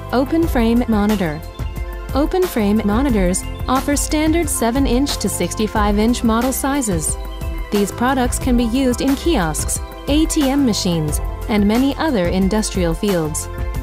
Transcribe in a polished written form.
Open Frame Monitor. Open frame monitors offer standard 7-inch to 65-inch model sizes. These products can be used in kiosks, ATM machines, and many other industrial fields.